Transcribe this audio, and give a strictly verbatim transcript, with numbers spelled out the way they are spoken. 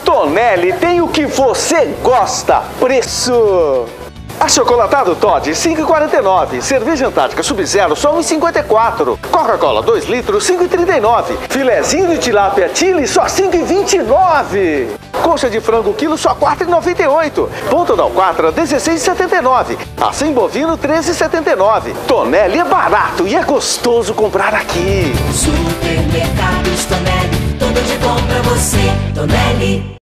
Tonelli tem o que você gosta. Preço... Achocolatado Toddy, cinco e quarenta e nove. Cerveja Antártica Sub-Zero, só um e cinquenta e quatro. Coca-Cola, dois litros, cinco e trinta e nove. Filezinho de tilápia Chile, só cinco e vinte e nove. Coxa de frango quilo, só quatro e noventa e oito. Ponta da alcatra, dezesseis e setenta e nove. Assim bovino, treze e setenta e nove. Tonelli é barato e é gostoso comprar aqui. Supermercados Tonelli, tudo de bom pra você, Tonelli.